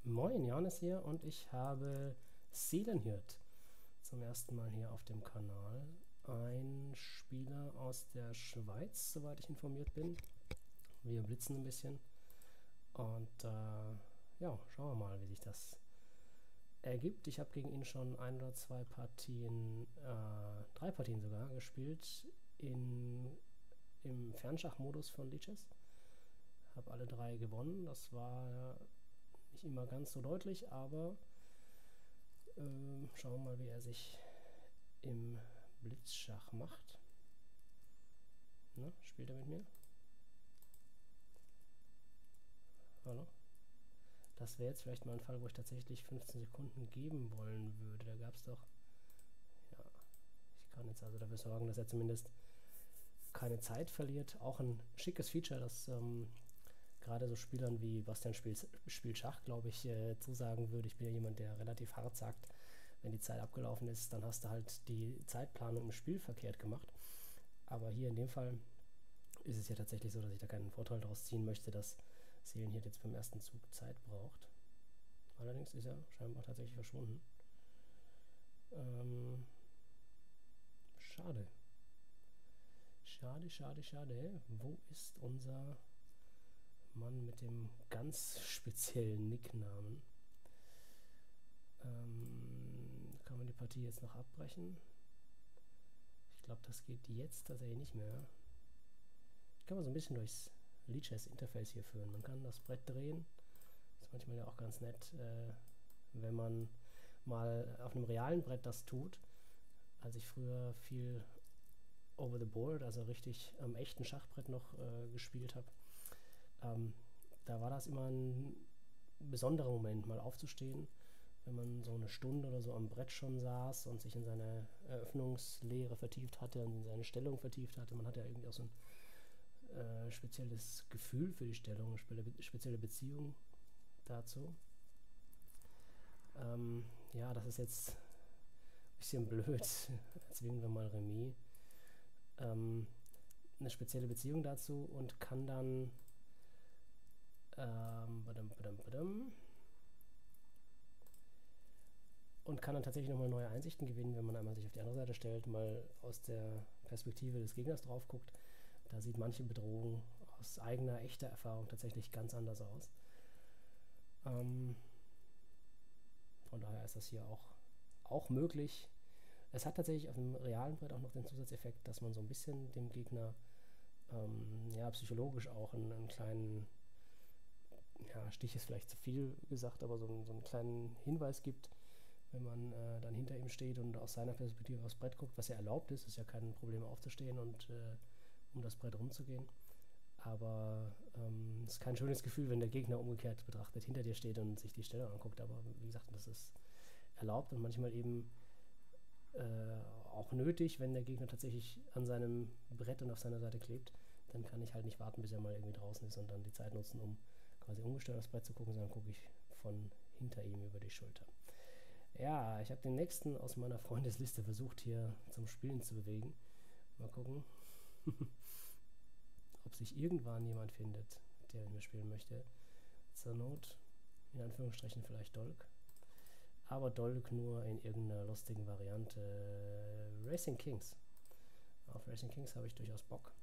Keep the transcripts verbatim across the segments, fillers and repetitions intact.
Moin, Johannes hier und ich habe Seelenhirt zum ersten Mal hier auf dem Kanal. Ein Spieler aus der Schweiz, soweit ich informiert bin. Wir blitzen ein bisschen und äh, ja, schauen wir mal, wie sich das ergibt. Ich habe gegen ihn schon ein oder zwei Partien, äh, drei Partien sogar gespielt in, im Fernschachmodus von Lichess. Habe alle drei gewonnen. Das war nicht immer ganz so deutlich, aber Ähm, schauen wir mal, wie er sich im Blitzschach macht. Na, spielt er mit mir? Hallo? Das wäre jetzt vielleicht mal ein Fall, wo ich tatsächlich fünfzehn Sekunden geben wollen würde. Da gab es doch... Ja, ich kann jetzt also dafür sorgen, dass er zumindest keine Zeit verliert. Auch ein schickes Feature, das ähm, gerade so Spielern wie Bastian spielt, spielt Schach, glaube ich, äh, zusagen würde. Ich bin ja jemand, der relativ hart sagt, wenn die Zeit abgelaufen ist, dann hast du halt die Zeitplanung im Spiel verkehrt gemacht. Aber hier in dem Fall ist es ja tatsächlich so, dass ich da keinen Vorteil daraus ziehen möchte, dass Seelenhirt jetzt beim ersten Zug Zeit braucht. Allerdings ist er scheinbar tatsächlich verschwunden. Ähm, schade. Schade, schade, schade. Wo ist unser Mann mit dem ganz speziellen Nicknamen? Ähm, kann man die Partie jetzt noch abbrechen? Ich glaube, das geht jetzt tatsächlich nicht mehr. Ich kann man so ein bisschen durchs Lichess Interface hier führen. Man kann das Brett drehen. Das ist manchmal ja auch ganz nett, äh, wenn man mal auf einem realen Brett das tut. Als ich früher viel over the board, also richtig am echten Schachbrett noch äh, gespielt habe, ähm, da war das immer ein besonderer Moment, mal aufzustehen, wenn man so eine Stunde oder so am Brett schon saß und sich in seine Eröffnungslehre vertieft hatte und in seine Stellung vertieft hatte. Man hat ja irgendwie auch so ein äh, spezielles Gefühl für die Stellung, eine spezielle Beziehung dazu. Ähm, ja, das ist jetzt ein bisschen blöd. Zwingen wir mal Remis. Ähm, eine spezielle Beziehung dazu und kann dann ähm, badum, badum, badum, und kann dann tatsächlich nochmal neue Einsichten gewinnen, wenn man einmal sich auf die andere Seite stellt, mal aus der Perspektive des Gegners drauf guckt. Da sieht manche Bedrohung aus eigener, echter Erfahrung tatsächlich ganz anders aus. Ähm, von daher ist das hier auch, auch möglich. Es hat tatsächlich auf dem realen Brett auch noch den Zusatzeffekt, dass man so ein bisschen dem Gegner ähm, ja, psychologisch auch einen, einen kleinen, ja, Stich ist vielleicht zu viel gesagt, aber so, einen, so einen kleinen Hinweis gibt, wenn man äh, dann hinter ihm steht und aus seiner Perspektive aufs Brett guckt, was ja erlaubt ist, ist ja kein Problem aufzustehen und äh, um das Brett rumzugehen. Aber ähm, es ist kein schönes Gefühl, wenn der Gegner umgekehrt betrachtet hinter dir steht und sich die Stellung anguckt. Aber wie gesagt, das ist erlaubt und manchmal eben äh, auch nötig, wenn der Gegner tatsächlich an seinem Brett und auf seiner Seite klebt. Dann kann ich halt nicht warten, bis er mal irgendwie draußen ist und dann die Zeit nutzen, um quasi ungestört aufs Brett zu gucken, sondern gucke ich von hinter ihm über die Schulter. Ja, ich habe den nächsten aus meiner Freundesliste versucht hier zum Spielen zu bewegen. Mal gucken, ob sich irgendwann jemand findet, der mit mir spielen möchte. Zur Not, in Anführungsstrichen, vielleicht Dolk. Aber Dolk nur in irgendeiner lustigen Variante. Racing Kings. Auf Racing Kings habe ich durchaus Bock.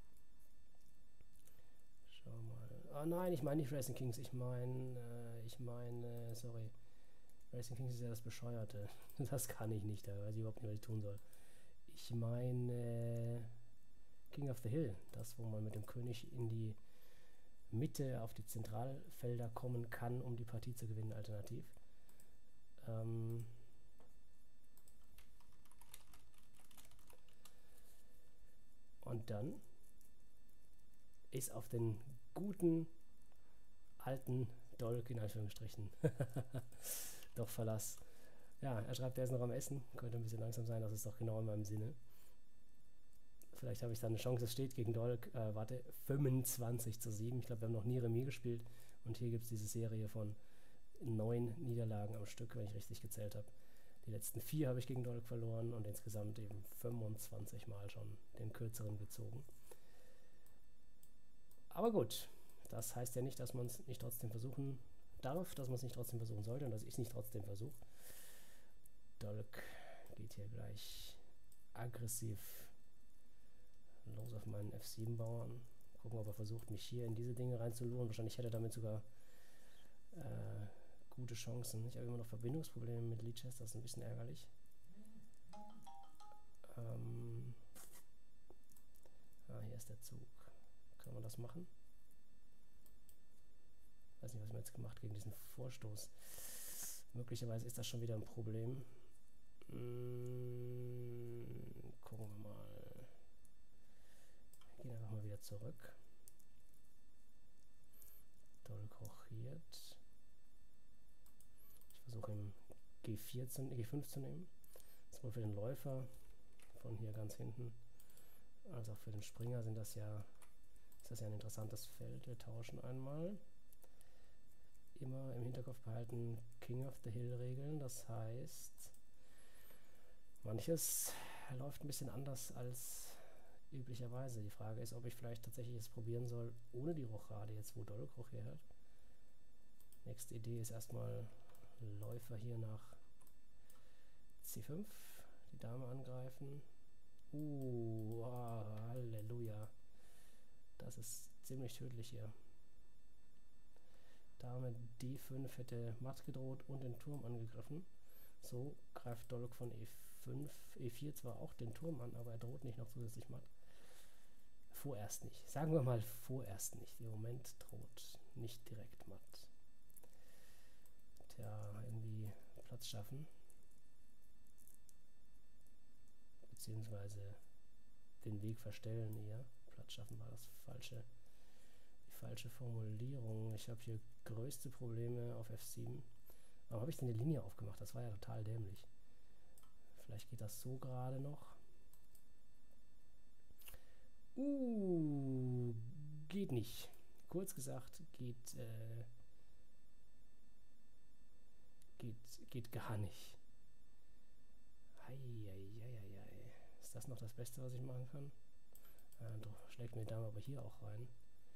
Schau mal. Ah nein, ich meine nicht Racing Kings. Ich meine, äh, ich meine, sorry. Racing Kings ist ja das Bescheuerte. Das kann ich nicht, da weiß ich überhaupt nicht, was ich tun soll. Ich meine King of the Hill, das, wo man mit dem König in die Mitte auf die Zentralfelder kommen kann, um die Partie zu gewinnen, alternativ. Ähm und dann ist auf den guten alten Dolk in Anführungsstrichen doch Verlass. Ja, er schreibt, er ist noch am Essen. Könnte ein bisschen langsam sein, das ist doch genau in meinem Sinne. Vielleicht habe ich da eine Chance. Es steht gegen Dolk, äh, warte, fünfundzwanzig zu sieben. Ich glaube, wir haben noch nie Remis gespielt. Und hier gibt es diese Serie von neun Niederlagen am Stück, wenn ich richtig gezählt habe. Die letzten vier habe ich gegen Dolk verloren und insgesamt eben fünfundzwanzig Mal schon den kürzeren gezogen. Aber gut, das heißt ja nicht, dass man es nicht trotzdem versuchen darf, dass man es nicht trotzdem versuchen sollte und dass ich es nicht trotzdem versuche. Dolk geht hier gleich aggressiv los auf meinen F sieben Bauern. Gucken, ob er versucht, mich hier in diese Dinge reinzuluren. Wahrscheinlich hätte er damit sogar äh, gute Chancen. Ich habe immer noch Verbindungsprobleme mit Lichess, das ist ein bisschen ärgerlich. Ähm ah, hier ist der Zug. Kann man das machen? Weiß nicht, was man jetzt gemacht gegen diesen Vorstoß. Möglicherweise ist das schon wieder ein Problem. Hm, gucken wir mal. Wir gehen einfach mal wieder zurück. Dolk rochiert. Ich versuche ihm G vier zu, G fünf zu nehmen. Sowohl für den Läufer von hier ganz hinten, als auch für den Springer sind das ja, ist das ja ein interessantes Feld. Wir tauschen einmal. Immer im Hinterkopf behalten, King of the Hill Regeln. Das heißt, manches läuft ein bisschen anders als üblicherweise. Die Frage ist, ob ich vielleicht tatsächlich es probieren soll, ohne die Rochade, jetzt wo Dolk rochiert hat. Nächste Idee ist erstmal Läufer hier nach C fünf, die Dame angreifen. Uh, oh, Halleluja. Das ist ziemlich tödlich hier. Dame D fünf hätte matt gedroht und den Turm angegriffen. So greift Dolk von E fünf, E vier zwar auch den Turm an, aber er droht nicht noch zusätzlich matt. Vorerst nicht. Sagen wir mal vorerst nicht. Im Moment droht nicht direkt matt. Tja, irgendwie Platz schaffen. Beziehungsweise den Weg verstellen eher. Platz schaffen war das falsche, die falsche Formulierung. Ich habe hier größte Probleme auf F sieben. Warum habe ich denn die Linie aufgemacht? Das war ja total dämlich. Vielleicht geht das so gerade noch. Uh, geht nicht. Kurz gesagt, geht, äh, geht, geht gar nicht. Heieieiei. Ist das noch das Beste, was ich machen kann? Äh, doch, schlägt mir die Dame aber hier auch rein.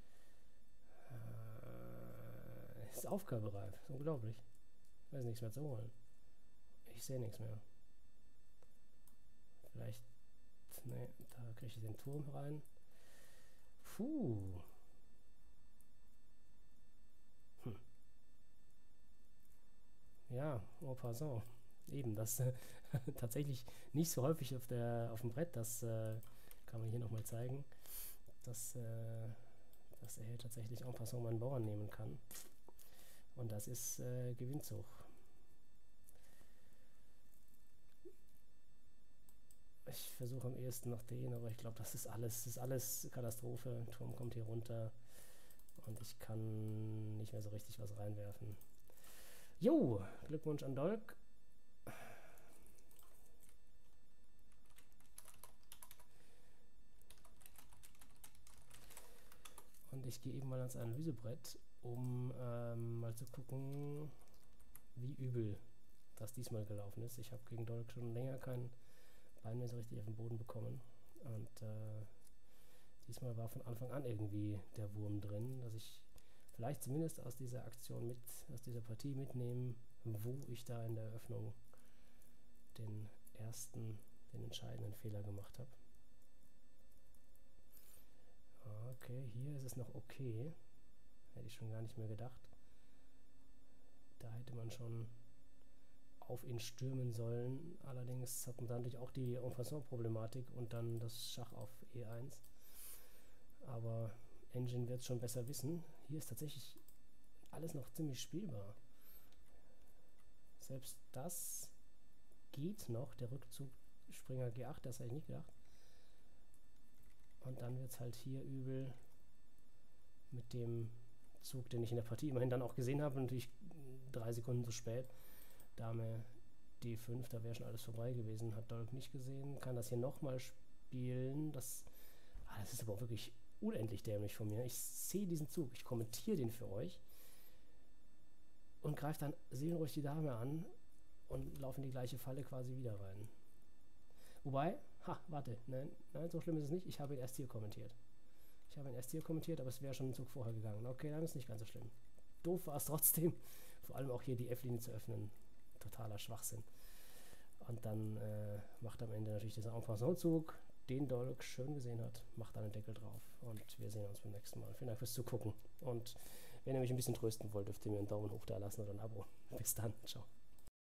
Äh, ist aufgabereif. Ist unglaublich. Da ist nichts mehr zu holen. Ich sehe nichts mehr. Vielleicht, ne, da kriege ich den Turm rein. Puh. Hm. Ja, en passant. Eben, das äh, tatsächlich nicht so häufig auf der auf dem Brett, das äh, kann man hier nochmal zeigen, dass, äh, dass er hier tatsächlich en passant meinen Bauern nehmen kann. Und das ist äh, Gewinnzug. Ich versuche am ehesten noch den, aber ich glaube, das ist alles, das ist alles Katastrophe. Turm kommt hier runter und ich kann nicht mehr so richtig was reinwerfen. Jo, Glückwunsch an Dolk. Und ich gehe eben mal ans Analysebrett, um ähm, mal zu gucken, wie übel das diesmal gelaufen ist. Ich habe gegen Dolk schon länger kein Bein mehr so richtig auf den Boden bekommen. Und äh, diesmal war von Anfang an irgendwie der Wurm drin, dass ich vielleicht zumindest aus dieser Aktion mit, aus dieser Partie mitnehmen, wo ich da in der Eröffnung den ersten, den entscheidenden Fehler gemacht habe. Okay, hier ist es noch okay. Hätte ich schon gar nicht mehr gedacht. Da hätte man schon auf ihn stürmen sollen. Allerdings hat man dann natürlich auch die En-passant-Problematik und dann das Schach auf E eins. Aber Engine wird es schon besser wissen. Hier ist tatsächlich alles noch ziemlich spielbar. Selbst das geht noch. Der Rückzug Springer G acht, das hätte ich nicht gedacht. Und dann wird es halt hier übel mit dem Zug, den ich in der Partie immerhin dann auch gesehen habe. Natürlich drei Sekunden zu spät. Dame D fünf, da wäre schon alles vorbei gewesen. Hat Dolk nicht gesehen. Kann das hier nochmal spielen. Das, ah, das ist aber auch wirklich unendlich dämlich von mir. Ich sehe diesen Zug. Ich kommentiere den für euch. Und greife dann seelenruhig die Dame an. Und laufe in die gleiche Falle quasi wieder rein. Wobei, ha, warte, nein, nein, so schlimm ist es nicht. Ich habe ihn erst hier kommentiert. Ich habe ihn erst hier kommentiert, aber es wäre schon einen Zug vorher gegangen. Okay, dann ist es nicht ganz so schlimm. doof war es trotzdem. Vor allem auch hier die F-Linie zu öffnen. Totaler Schwachsinn. Und dann äh, macht am Ende natürlich dieser En-Passant-Zug, den Dolk schön gesehen hat, macht dann den Deckel drauf. Und wir sehen uns beim nächsten Mal. Vielen Dank fürs Zugucken. Und wenn ihr mich ein bisschen trösten wollt, dürft ihr mir einen Daumen hoch da lassen oder ein Abo. Bis dann. Ciao.